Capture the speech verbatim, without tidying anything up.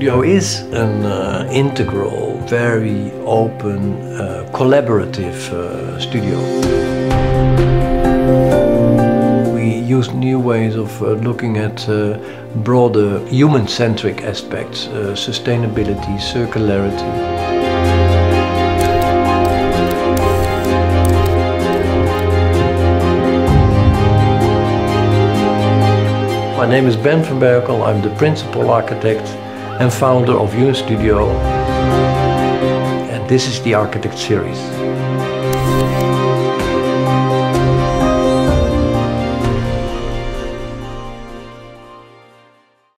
UNStudio is an uh, integral, very open, uh, collaborative uh, studio. We use new ways of uh, looking at uh, broader human-centric aspects, uh, sustainability, circularity. My name is Ben van Berkel. I'm the principal architect and founder of UNStudio, and this is the Architect Series.